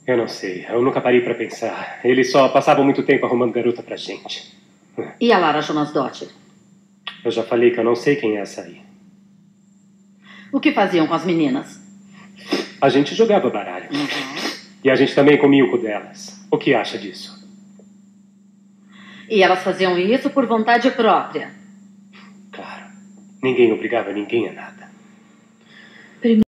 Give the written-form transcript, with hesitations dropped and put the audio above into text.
Eu não sei. Eu nunca parei pra pensar. Eles só passavam muito tempo arrumando garota pra gente. E a Lara Jonas-Dottir? Eu já falei que eu não sei quem é essa aí. O que faziam com as meninas? A gente jogava baralho. E a gente também comia o cu delas. O que acha disso? E elas faziam isso por vontade própria? Claro. Ninguém obrigava ninguém a nada.